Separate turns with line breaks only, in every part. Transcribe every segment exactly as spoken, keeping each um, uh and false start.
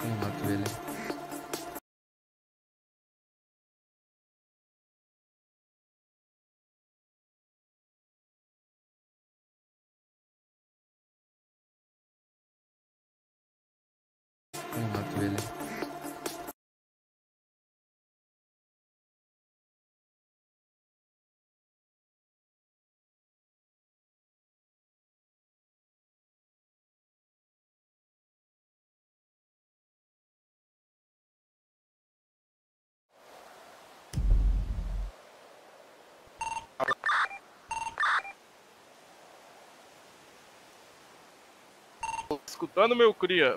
Eu mato ele. Eu mato ele.
Escutando, meu cria?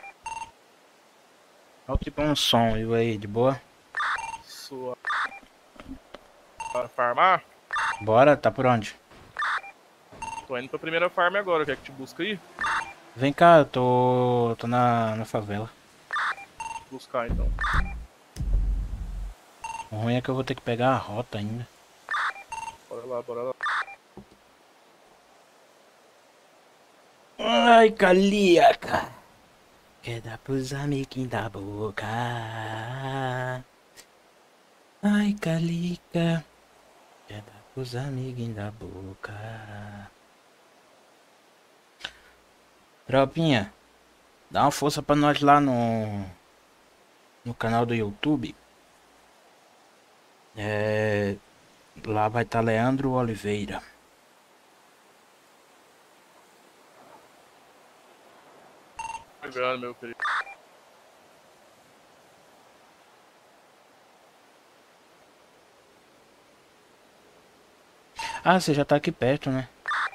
Olha que bom som, e aí, de boa?
Sua... Para farmar?
Bora, tá por onde?
Tô indo pra primeira farm agora, quer que te busca aí?
Vem cá, eu tô, tô na, na favela.
Buscar então.
O ruim é que eu vou ter que pegar a rota ainda.
Bora lá, bora lá.
Ai, Caliaca! Quer dar pros amiguinhos da boca. Ai, Calica. Quer dar pros amiguinhos da boca. Tropinha, dá uma força pra nós lá no, no canal do YouTube. É, lá vai estar Leandro Oliveira.
Chegando, meu querido.
Ah, você já tá aqui perto, né?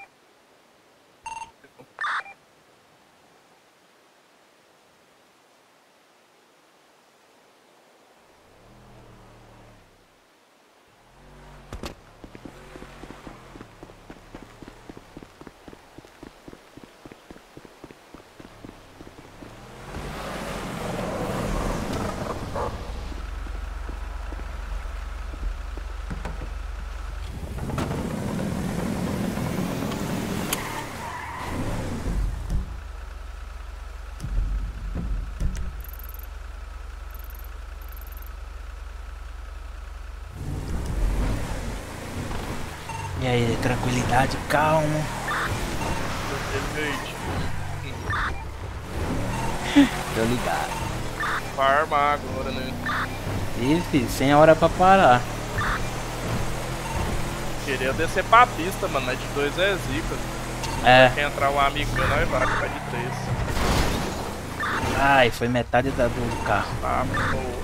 E aí, tranquilidade, calmo.
Perfeito.
Tô ligado.
Farmar agora, né?
Ih, filho, sem hora pra parar.
Queria descer pra pista, mano, mas de dois é zica.
É.
Quer entrar um amigo meu, nós vai, vai de três.
Ai, foi metade da, do carro.
Tá, porra.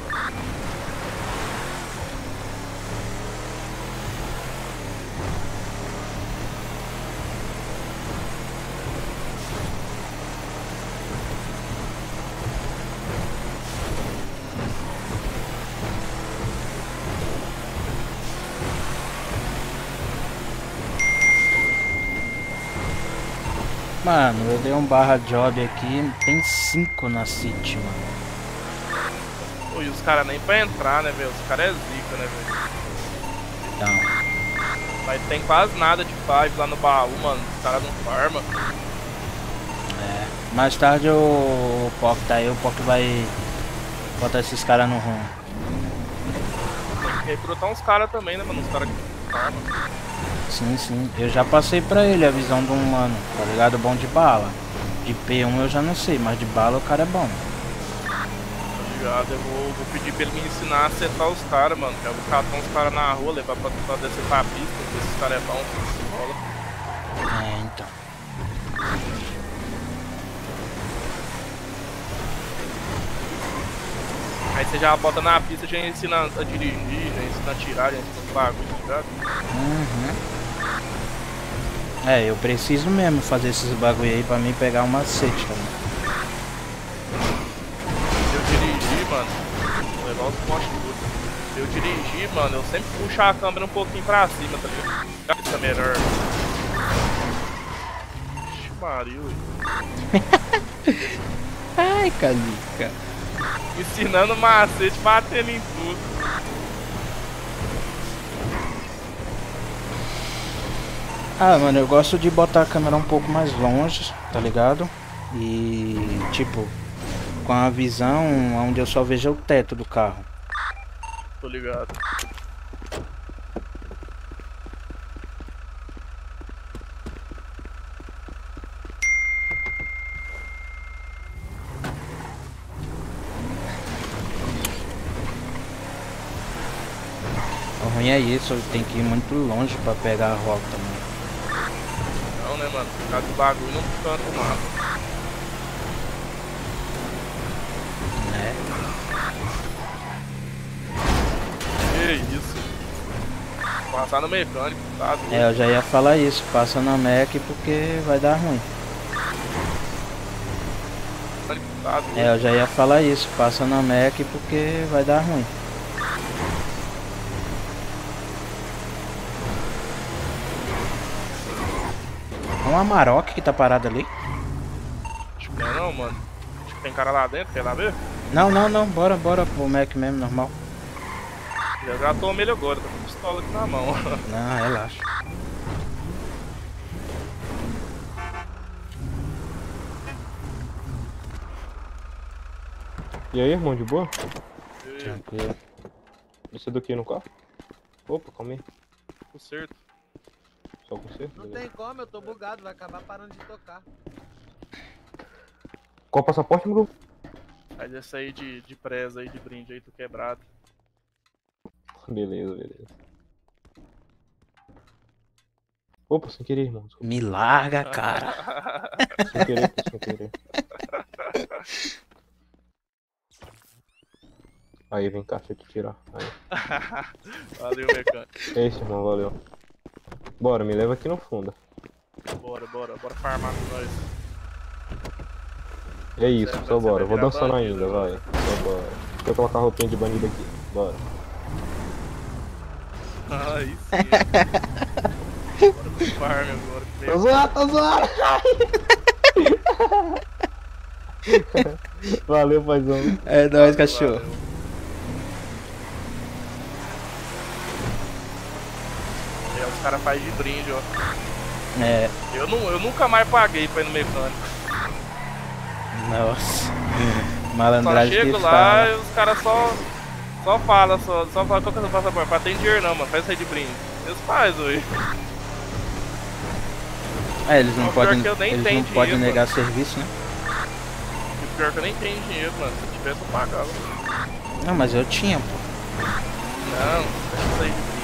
Mano, eu dei um barra job aqui, tem cinco na City, mano.
Pô, e os caras nem pra entrar, né, velho? Os caras é zica, né, velho?
Então,
Mas tem quase nada de five lá no baú, mano. Os caras não farmam.
é. Mais tarde o, o Poc tá aí, o Poc vai botar esses caras no rumo.
Tem que recrutar uns caras também, né, mano? Uns caras que farmam.
Sim, sim. Eu já passei pra ele a visão de um mano, tá ligado? Bom de bala. De P um eu já não sei, mas de bala o cara é bom.
Tá ligado? Eu vou, vou pedir pra ele me ensinar a acertar os caras, mano. Eu vou catar uns caras na rua, levar pra, pra descer pra pista, ver se os caras é bom, se bola.
É, então.
Aí você já bota na pista, já ensina a dirigir, já ensina a tirar, já ensina os bagulho, tá ligado?
Uhum. É, eu preciso mesmo fazer esses bagulho aí pra mim pegar um macete também.
Se eu dirigir, mano, vou levar os postes tudo. Se eu dirigir, mano, eu sempre puxo a câmera um pouquinho pra cima, tá ligado? Isso é melhor. Ixi, Maria,
Ai, Calica.
ensinando macete, batendo em tudo.
Ah, mano, eu gosto de botar a câmera um pouco mais longe, tá ligado? E, tipo, com a visão onde eu só vejo o teto do carro.
Tô ligado.
O ruim é isso, eu tenho que ir muito longe pra pegar a rota, mano.
Não, né, mano? Por causa do bagulho não canto o mapa.
É.
Que isso? Passar no mecânico, tá doido.
É, eu já ia falar isso, passa na Mac porque vai dar ruim.
Tá doido.
É, eu já ia falar isso, passa na Mac porque vai dar ruim. É uma Amarok que tá parada ali?
Acho que não é não, mano. Acho que tem cara lá dentro, quer lá ver?
Não, não, não, bora, bora pro Mac mesmo, normal.
Eu já tomei ele agora, tô com pistola aqui na mão.
Não, relaxa.
E aí, irmão, de boa?
Tranquilo.
Você do que no carro? Opa, calma aí.
Conserto.
Só com você?
Não tem como, eu tô bugado, vai acabar parando de tocar.
Qual o passaporte, meu?
Faz essa aí de, de presa aí, de brinde aí, tô quebrado.
Beleza, beleza. Opa, sem querer, irmão. Desculpa.
Me larga, cara.
Sem querer, pô, sem querer. Aí, vem cá, deixa eu te tirar. Aí.
Valeu, mecânico.
É isso, irmão, valeu. Bora, me leva aqui no fundo.
Bora, bora, bora farmar com nós.
É isso,
Você-
só
você
bora.
vai
Vou
virar
dançando
bandido,
ainda, vai.
mano.
Só bora. Deixa eu colocar a roupinha de bandido aqui. Bora.
Aí sim. Bora pro farm agora. que
Tô
meio-
zoado, tô zoado! Valeu, paizão.
É nóis,
Valeu,
cachorro.
valeu. É, os caras fazem de brinde, ó.
É,
Eu, não, eu nunca mais paguei pra ir no mecânico.
nossa.
Só
Malandragem que
chego lá
fala.
e os caras só, só falam, só, só falam qual que é o seu passaporte. Fala, tem dinheiro não, mano, faz isso aí de brinde. Eles fazem, ui.
É, eles não
Mas pior
podem,
que eu nem
eles
tenho
não podem
dinheiro,
negar serviço, né?
E pior que eu nem tenho dinheiro, mano. Se eu tivesse, eu pagava.
Não, mas eu tinha, pô.
Não, faz isso aí de brinde.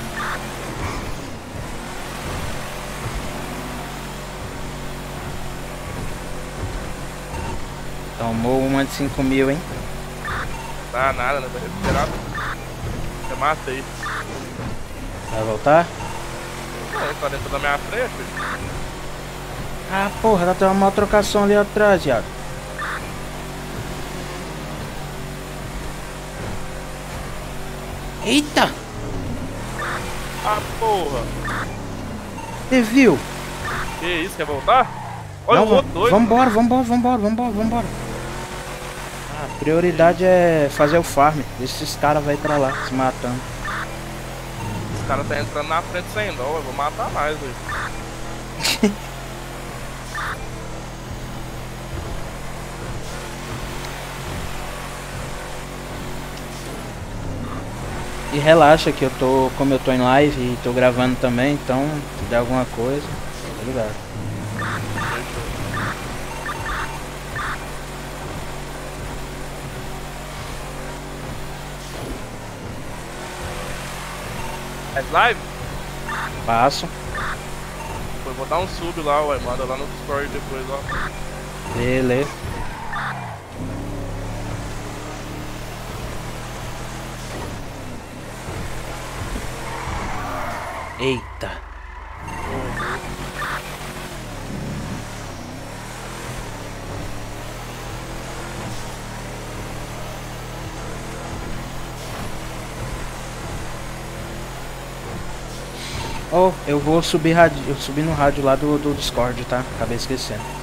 Tomou uma de cinco mil, hein?
Tá nada, né? Vai recuperar. Eu matei.
Vai voltar?
Não, tá dentro da minha frente. Filho.
Ah, porra, tá tendo uma trocação ali atrás, viado. Eita!
Ah, porra.
Você viu?
Que isso, quer voltar? Olha
Não,
o outro doido.
vambora, vambora, vambora, vambora, vambora. A prioridade é fazer o farm. Ver se esses caras vão pra lá, se matando.
Os caras tá entrando na frente sem dó, eu vou matar mais, velho.
E relaxa que eu tô, como eu tô em live e tô gravando também, então se der alguma coisa, tá ligado?
Faz live?
Passo.
Depois vou dar um sub lá, ué. Manda lá no Discord depois, ó.
Beleza. Eita. Oh, eu vou subir, rádio, eu subi no rádio lá do, do Discord, tá? Acabei esquecendo.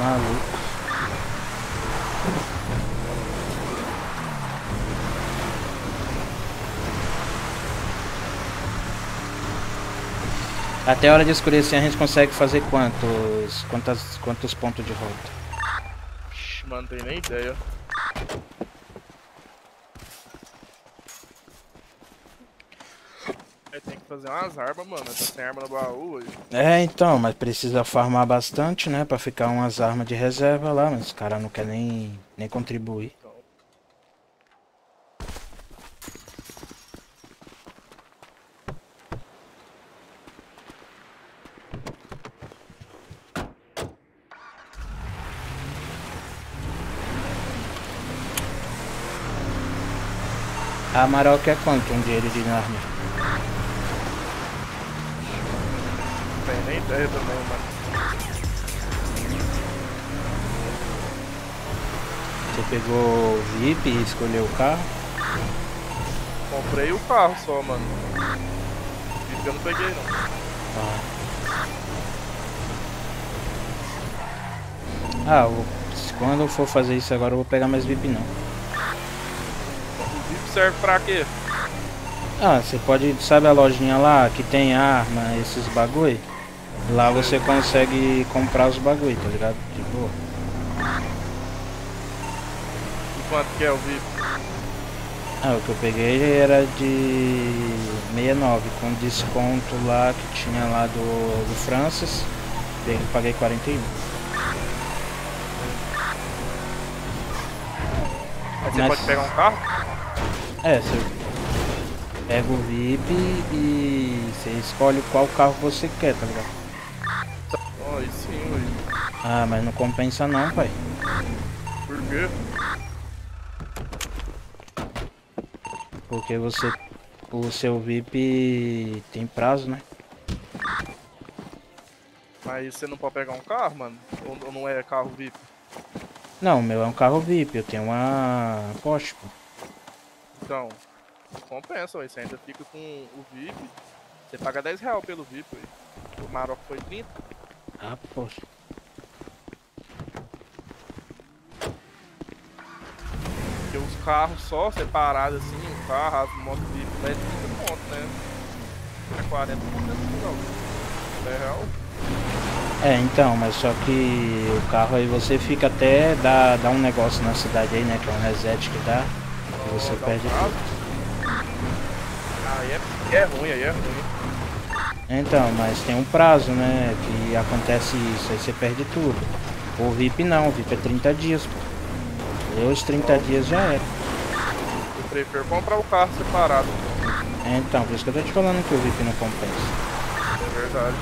maluco. Até a hora de escurecer a gente consegue fazer quantos, quantas, quantos pontos de rota?
Ixi, mano, não tenho nem ideia. Aí tem que fazer umas armas, mano. Tá sem arma no baú aí.
É, então, mas precisa farmar bastante, né? Pra ficar umas armas de reserva lá, mas os caras não querem nem, nem contribuir.
Então,
A Amarok é quanto um dinheiro de arma?
não tenho nem ideia também, mano.
Você pegou o V I P e escolheu o carro?
Comprei o carro só, mano. Isso eu não peguei, não.
Ah, ah eu- quando eu for fazer isso agora eu vou pegar mais V I P não.
O V I P serve pra quê?
Ah, você pode, sabe a lojinha lá que tem arma, esses bagulho? Lá você consegue comprar os bagulho, tá ligado? De boa.
E quanto que é o V I P?
Ah, o que eu peguei era de sessenta e nove, com desconto lá que tinha lá do, do Francis. Peguei- Paguei quarenta e um.
Aí você
Mas-
pode pegar um carro?
É, você pega o V I P e você escolhe qual carro você quer, tá ligado?
Oh, aí sim, ué.
Ah, mas não compensa não, pai.
Por quê?
Porque você, o seu V I P tem prazo, né?
Mas você não pode pegar um carro, mano? Ou ou não é carro V I P?
Não, o meu é um carro V I P, eu tenho uma Porsche, pô.
Então, compensa, ué. Você ainda fica com o V I P. Você paga dez reais pelo V I P, ué. O Maroc foi trinta.
Ah, poxa.
Porque os carros só separados assim, o carro, as motos V I P, é trinta pontos, né? É quarenta pontos, não. dez reais.
É, então, mas só que o carro aí você fica até dar, dar um negócio na cidade aí, né? Que é um reset que dá. E você
Dá um
perde
prazo.
tudo.
Aí é, é ruim, aí é ruim.
Então, mas tem um prazo, né? Que acontece isso, aí você perde tudo. O V I P não, o V I P é trinta dias, pô. Deu os trinta dias já era.
Eu prefiro comprar o carro separado.
É, então, por isso que eu tô te falando que o V I P não compensa.
É verdade.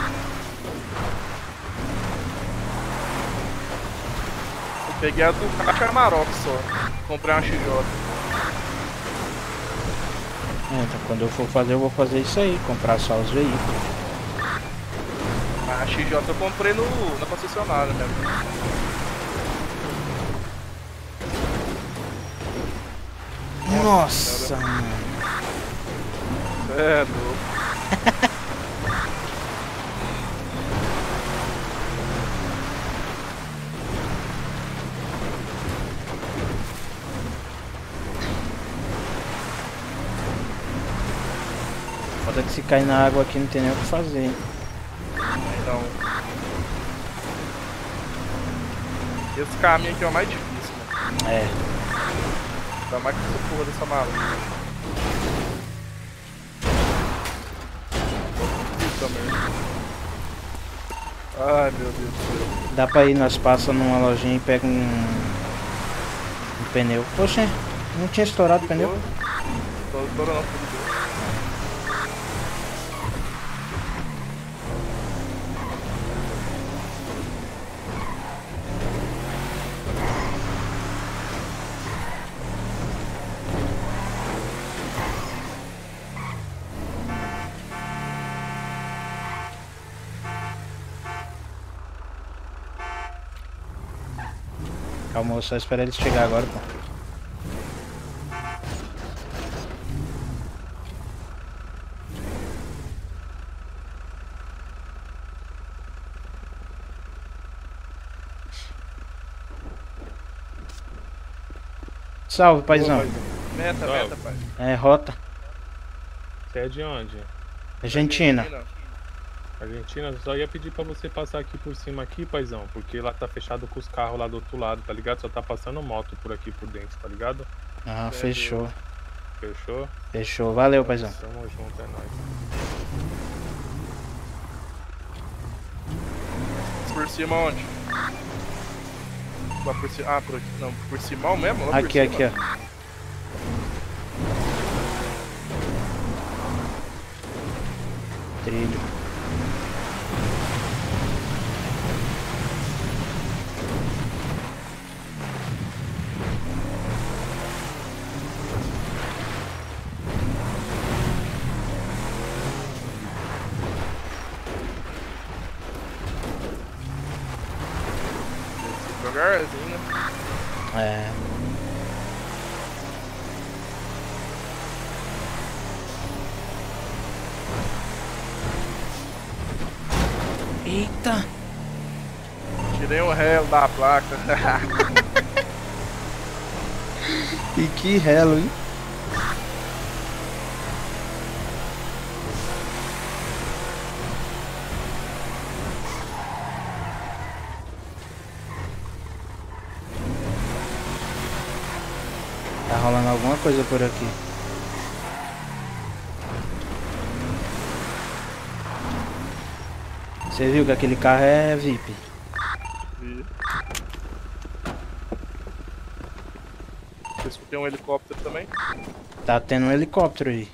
Eu peguei a do Caixa Amarok só. Comprei uma X J.
É, então quando eu for fazer, eu vou fazer isso aí, comprar só os veículos.
A X J eu comprei no, na concessionária mesmo.
Nossa, mano.
É, louco.
Foda que se cair na água aqui não tem nem o que fazer, hein?
Então. Esse caminho aqui é o mais difícil, né?
É.
Ainda mais que essa porra dessa maluca. Puta merda. Ai meu Deus do céu.
Dá pra ir, nós passa numa lojinha e pega um, um pneu. Poxa, não tinha estourado o pneu.
Tô estourando tudo.
Calma, só esperar eles chegar agora, pô. Salve, paizão.
Ô, paizão.
Meta,
Salve.
meta, pai.
É, rota.
Você é de onde?
Argentina.
Argentina? Eu só ia pedir pra você passar aqui por cima aqui, paizão, porque lá tá fechado com os carros lá do outro lado, tá ligado? Só tá passando moto por aqui por dentro, tá ligado?
Ah, fechou.
Fechou?
Fechou. Valeu, paizão.
Tamo junto, é nóis.
Por cima onde? Lá por cima. Ah, por aqui. Não, por cima mesmo? Lá por
Aqui,
cima.
aqui, ó. Trilho.
Devagarzinho, né?
É. Eita!
Tirei o réu da placa.
E que relo, hein? Tá rolando alguma coisa por aqui. Você viu que aquele carro é V I P?
Vi. Eu escutei um helicóptero também.
Tá tendo um helicóptero aí.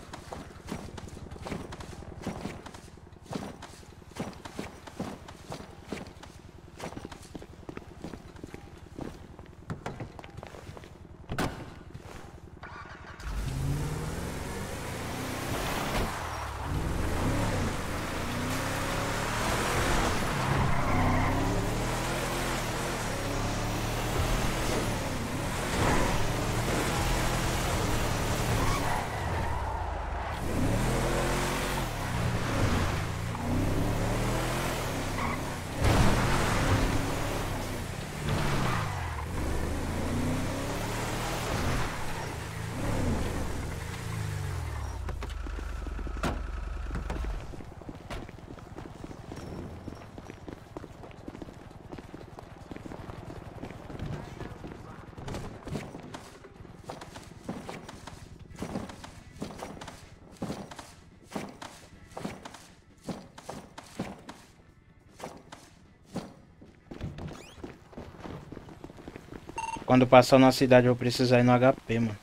Quando passar na cidade eu vou precisar ir no H P, mano.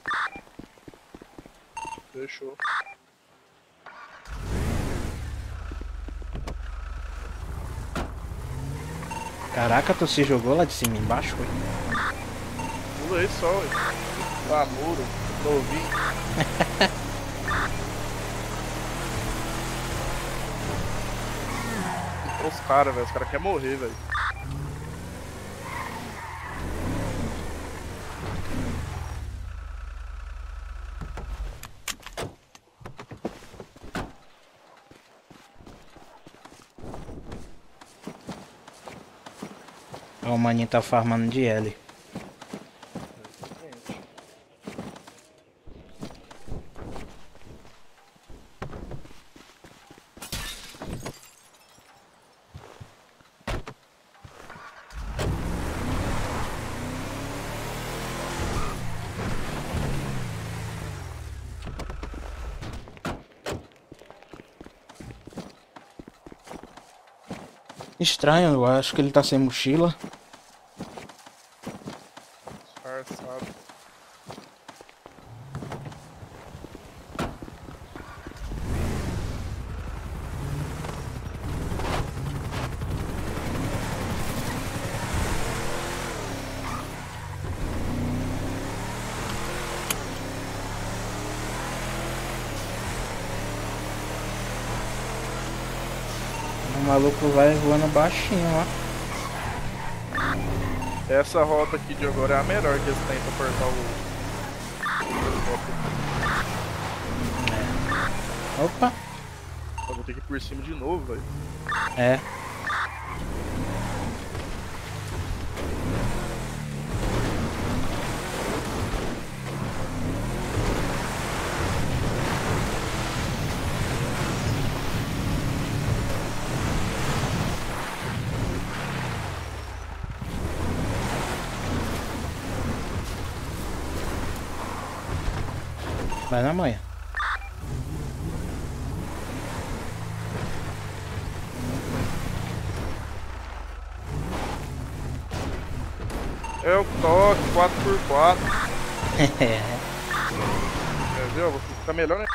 Fechou.
Caraca, tu se jogou lá de cima embaixo, foi?
Pula aí só, ué. Tá, muro, novinho. Os caras, velho. Os caras querem morrer, velho.
Ó, o maninho tá farmando de L. Estranho, eu acho que ele tá sem mochila.
Disfarçado.
O maluco vai voando baixinho, ó.
Essa rota aqui de agora é a melhor que eles têm pra cortar o... o
Opa!
Eu vou ter que ir por cima de novo, velho.
É. Vai na manhã.
É o toque, quatro por quatro.
É.
Quer ver? Vou ficar melhor, né?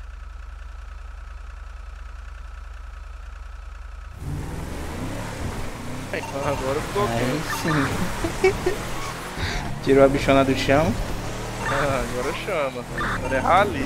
Agora ficou
Aí
ok.
sim. Tirou a bichona do chão.
Ah, agora chama. Agora é rally.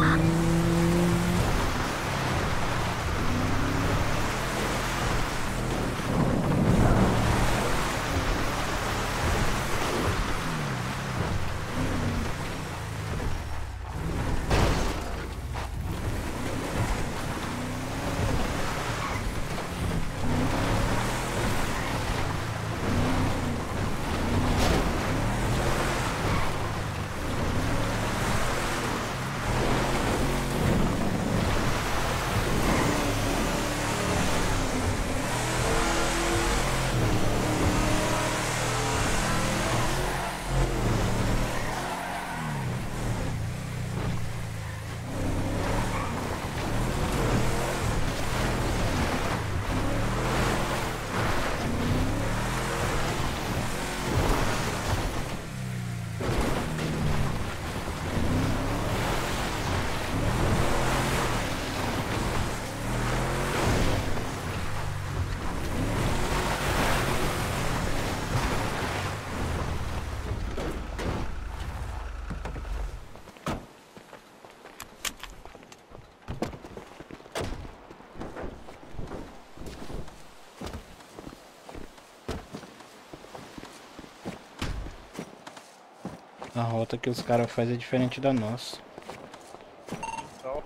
A rota que os caras fazem é diferente da nossa.
Então,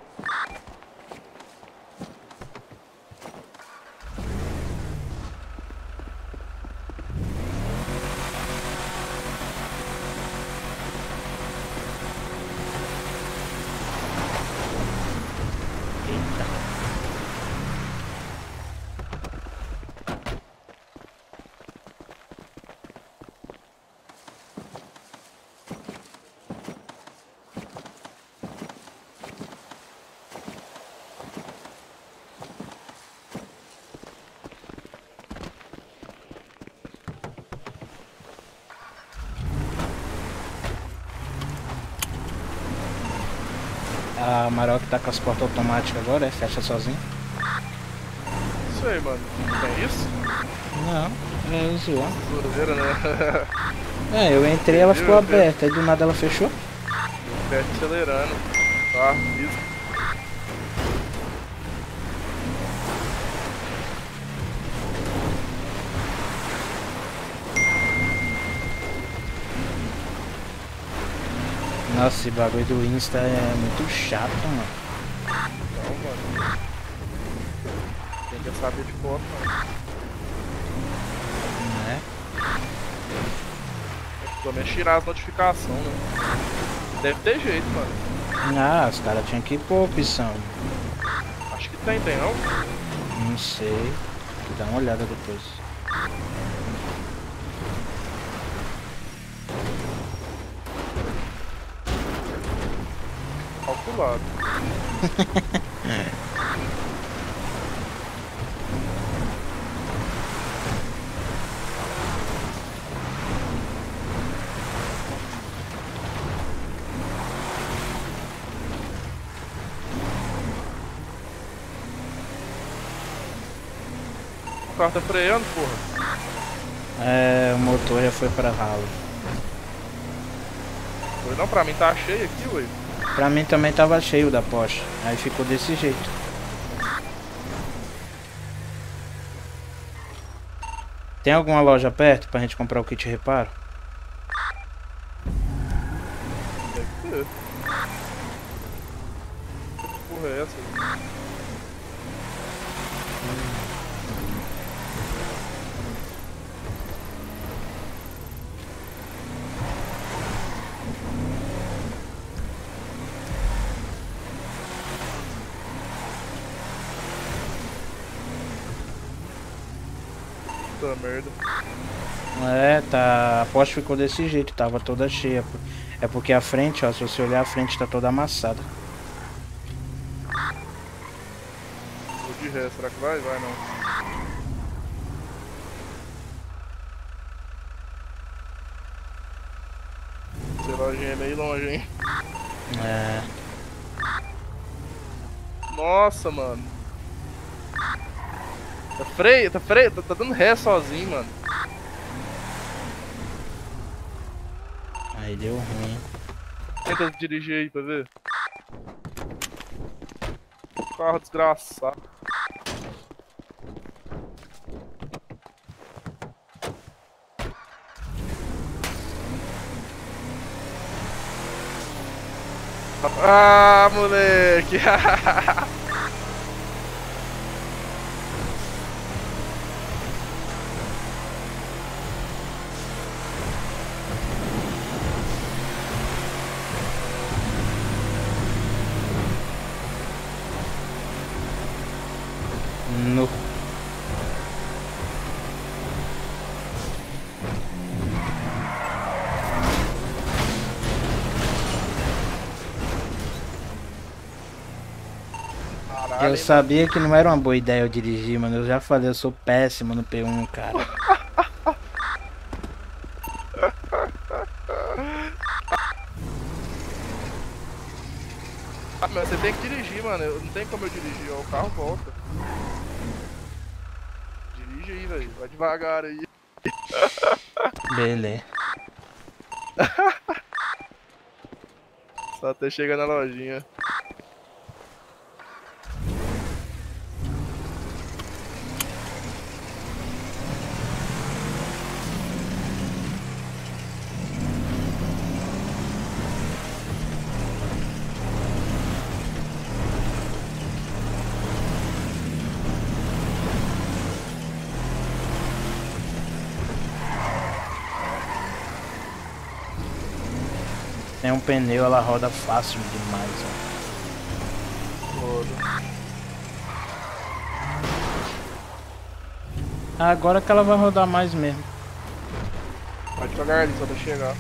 Eita. A Maroc tá com as portas automáticas agora, é? Fecha sozinho?
isso aí, mano. Tem isso?
Não, é zoando.
Zoeira, né?
É, eu entrei e ela ficou aberta, aí do nada ela fechou.
Pé acelerando. Tá, isso.
Nossa, esse bagulho do Insta é muito chato, mano.
Não, mano. Tem que saber de foto, mano.
Né?
Pelo menos tirar as notificações, né? Deve ter jeito, mano.
Ah, os caras tinham que pôr opção.
Acho que tem, tem não?
Não sei. Tem que dar uma olhada depois.
Calculado. O carro tá freando, porra.
É, o motor já foi pra ralo.
Foi não, pra mim tá cheio aqui, ué.
Pra mim também tava cheio da Porsche. Aí ficou desse jeito. Tem alguma loja perto pra gente comprar o kit reparo?
Deve ter. Que porra é essa? Puta merda.
É, tá. A Porsche ficou desse jeito, tava toda cheia. É porque a frente, ó, se você olhar a frente tá toda amassada.
Vou de ré, será que vai? Vai não. Esse relógio é meio longe, hein?
É.
Nossa, mano. Tá freio, tá freio, tá, tá dando ré sozinho, mano.
Aí deu ruim.
Tenta dirigir aí pra ver. Carro desgraçado. Ah, moleque!
No.
Caralho,
Eu sabia que não era uma boa ideia eu dirigir, mano. Eu já falei, eu sou péssimo no P um, cara.
Ah, mas você tem que dirigir, mano. Eu- Não tem como eu dirigir, ó. O carro volta. Dirige aí, velho. Vai devagar aí.
Beleza.
Só até chegar na lojinha.
Tem um pneu, ela roda fácil demais, ó.
Foda.
Agora que ela vai rodar mais mesmo.
Vai devagar ali, só até chegar.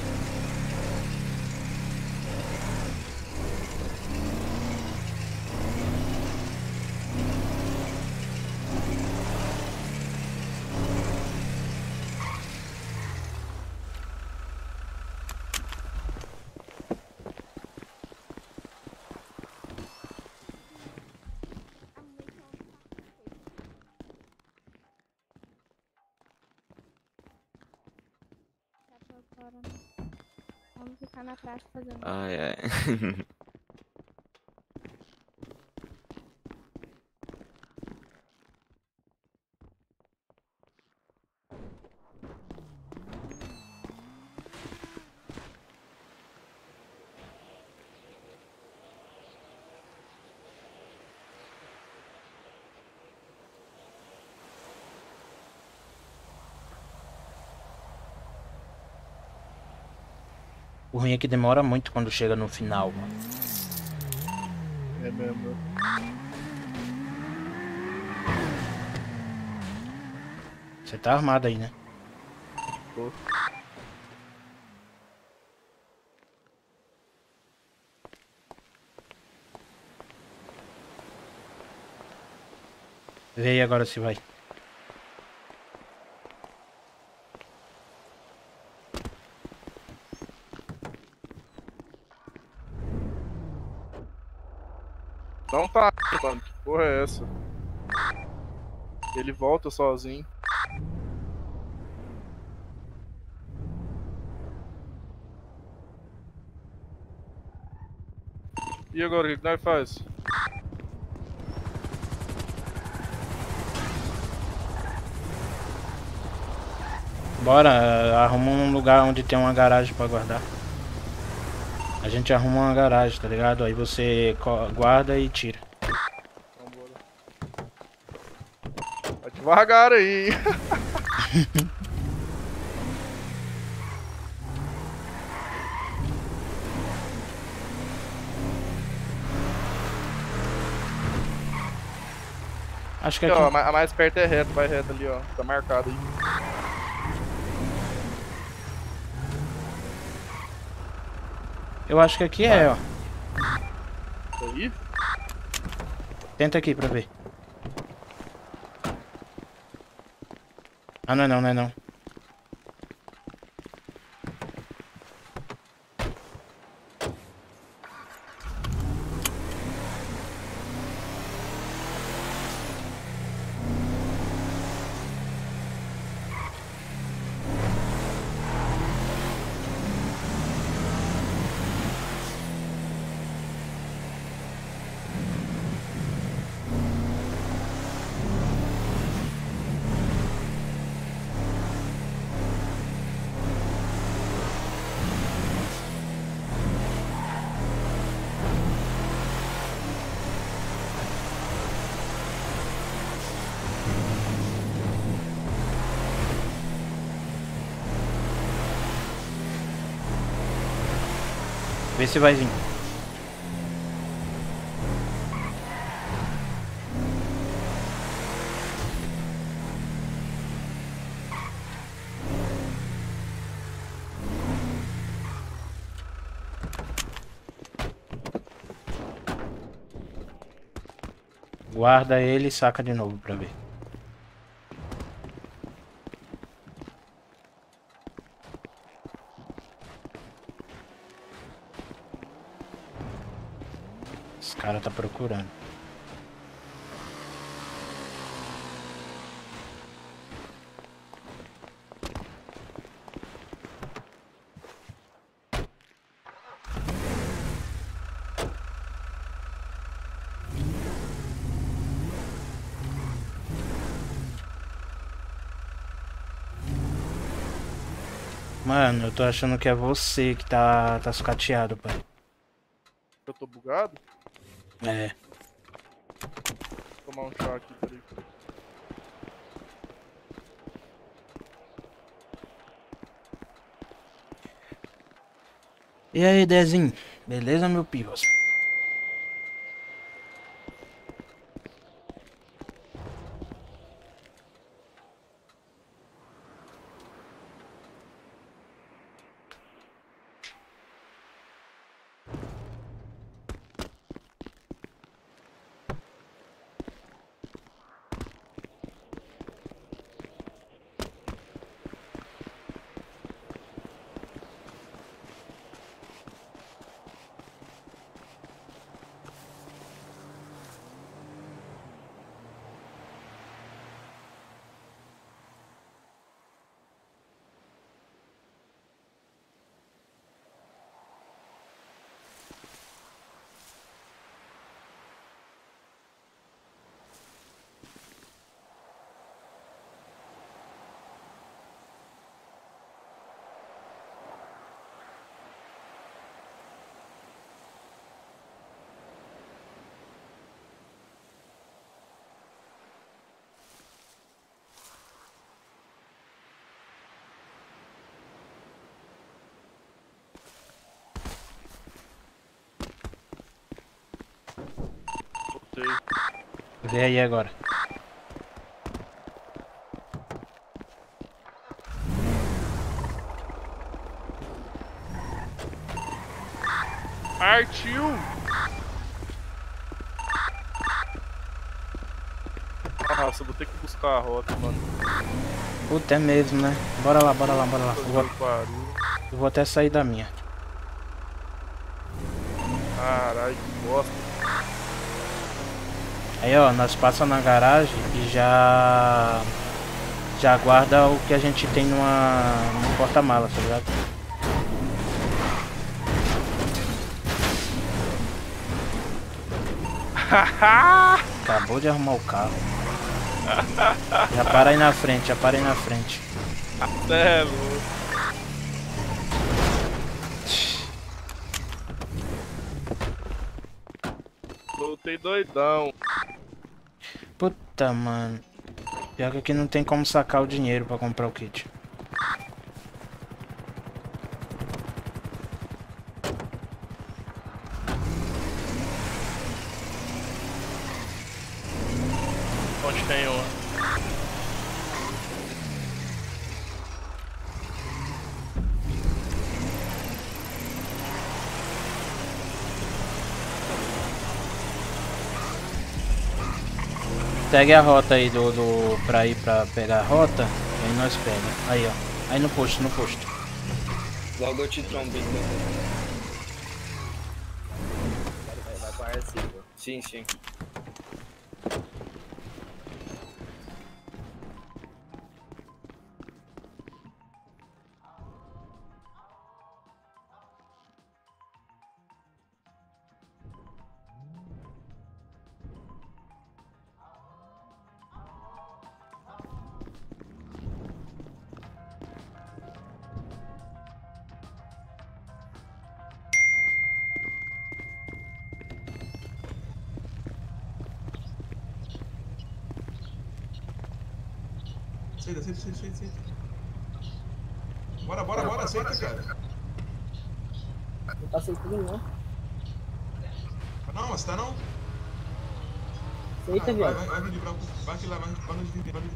Vamos ficar na praça fazendo.
Ai, ai.
O ruim é que demora muito quando chega no final, mano.
É mesmo.
Você tá armado aí, né?
Tô.
Vê aí agora se vai.
Não tá, mano. Que porra é essa? Ele volta sozinho. E agora, o que que nós faz?
Bora, arruma um lugar onde tem uma garagem pra guardar. A gente arruma uma garagem, tá ligado? Aí você co- guarda e tira.
Vambora. Vai devagar aí.
Acho que
Aqui, ó, a
aqui...
ma- a mais perto é reto, vai reto ali, ó. Tá marcado aí.
Eu acho que aqui é, ó.
Aí?
Tenta aqui pra ver. Ah, não é não, não é não. Vê se vai vir. Guarda ele e saca de novo pra ver. Esse cara tá procurando. Mano, eu tô achando que é você que tá, tá sucateado, pai.
Eu tô bugado?
É.
Vou tomar um chá aqui, peraí.
E aí, Dezinho? Beleza, meu pivos?
Voltei.
Vê aí agora.
Partiu! Nossa, eu vou ter que buscar a rota, mano.
Puta, é mesmo, né? Bora lá, bora lá, bora lá. Eu vou,
Fazer barulho.
eu vou até sair da minha.
Caralho, que bosta.
Aí, ó, nós passamos na garagem e já... Já guarda o que a gente tem numa... no porta-malas, tá ligado? Acabou de arrumar o carro. Já para aí na frente, já para aí na frente.
É, louco. Voltei doidão.
Puta, mano. Pior que aqui não tem como sacar o dinheiro pra comprar o kit.
Onde tem uma?
Segue a rota aí do, do pra ir pra pegar a rota. Aí nós pega. Aí, ó. Aí no posto, no posto.
Logo eu te trombei.
Vai, vai pra Recife.
Sim, sim.
Aceita, aceita, aceita, aceita, aceita. Bora, bora, bora, aceita, cara.
Não tá aceitando não.
Não, mas tá não?
Aceita,
vai,
viado.
vai, vai, vai, branco. Vai aqui lá, vai, vai no de vai no de...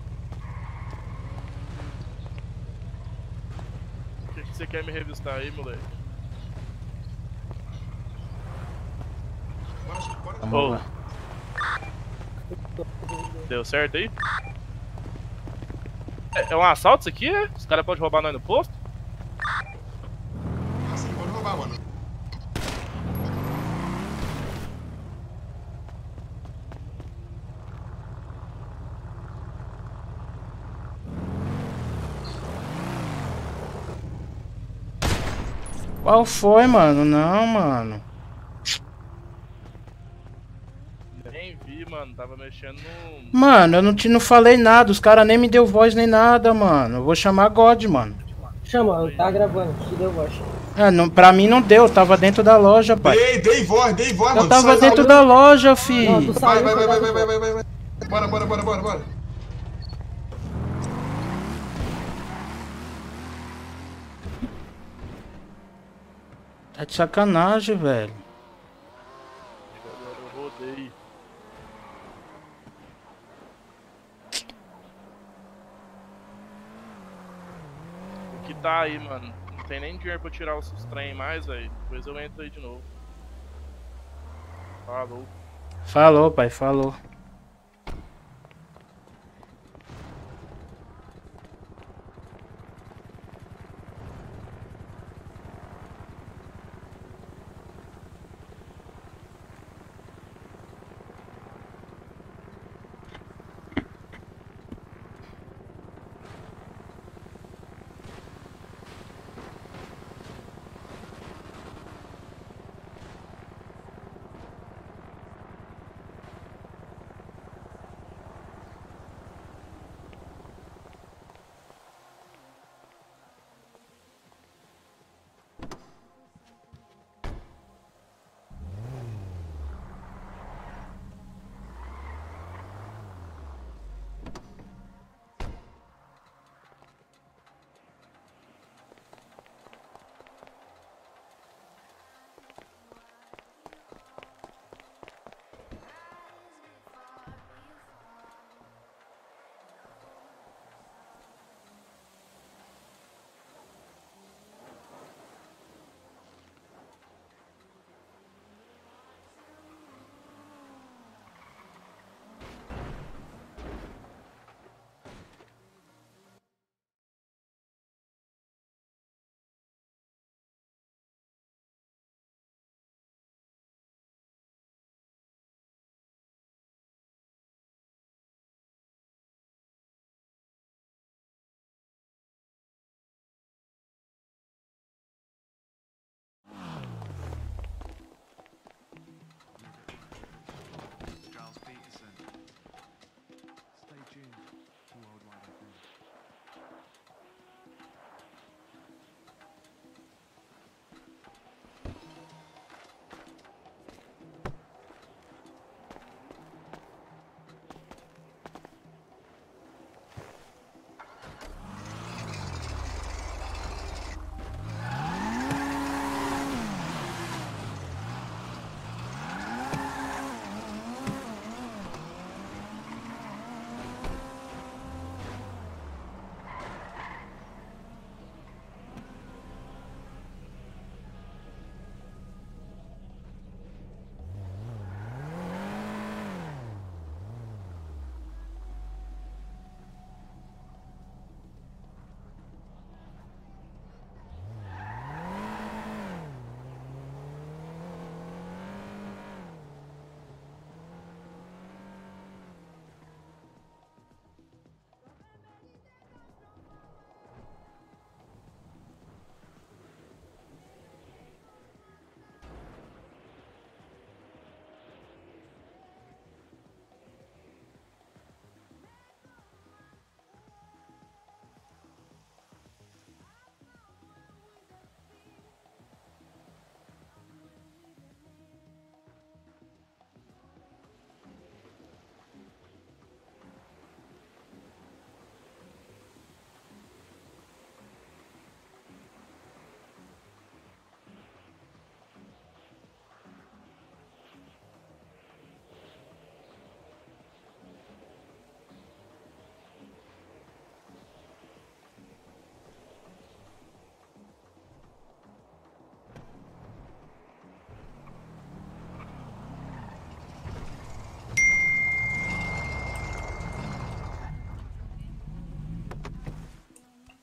O que, que você quer me revistar aí, moleque?
Bora, Chico, bora.
Vamos
Ô.
lá.
Deu certo aí? É, é um assalto isso aqui, é? Os caras podem roubar nós no posto?
Assim, pode roubar, mano.
Qual foi, mano? Não, mano.
Nem vi, mano. Tava mexendo no...
Mano, eu não, te, não falei nada. Os caras nem me deu voz nem nada, mano. Eu vou chamar God, mano.
Chama, tá gravando, te deu voz.
É, não, pra mim não deu. Eu tava dentro da loja, pai.
Dei, dei voz, dei voz,
Eu
mano.
tava
Sai
dentro
lá,
da loja, fi.
Não, tu
Vai,
saiu,
vai, vai, vai,
tu
vai,
tá
vai, vai, vai. Bora, bora, bora, bora, bora.
Tá de sacanagem, velho.
Agora eu rodei. O que tá aí, mano? Não tem nem dinheiro pra tirar os trem mais, velho. Depois eu entro aí de novo. Falou.
Falou, pai, falou.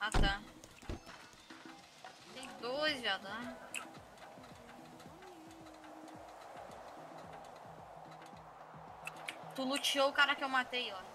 Ah, tá. Tem dois, viado. Né? Tu luteou o cara que eu matei, ó.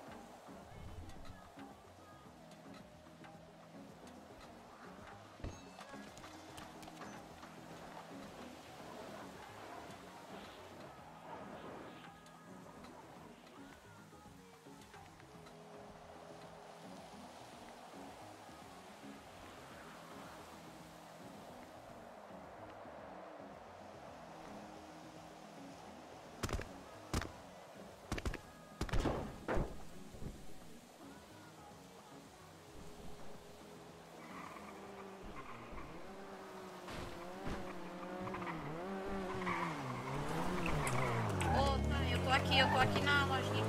Ô, tá, eu tô aqui, eu tô aqui na lojinha.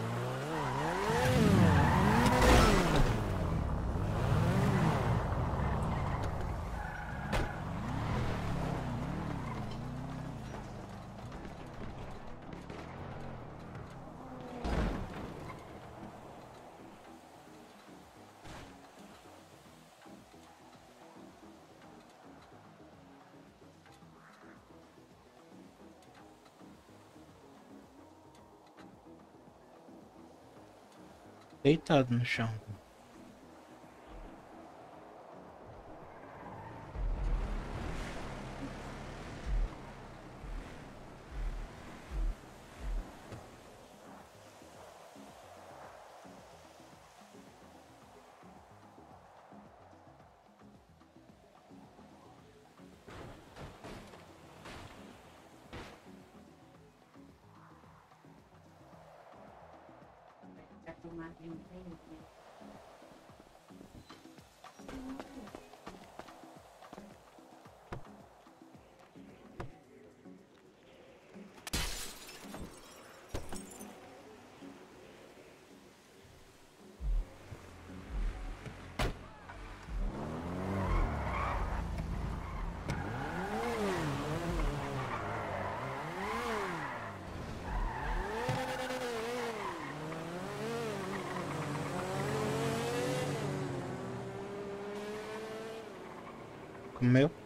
Deitado no chão. Comeu?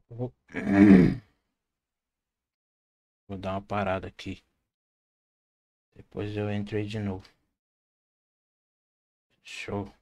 Vou... Vou dar uma parada aqui. Depois eu entrei de novo. Show.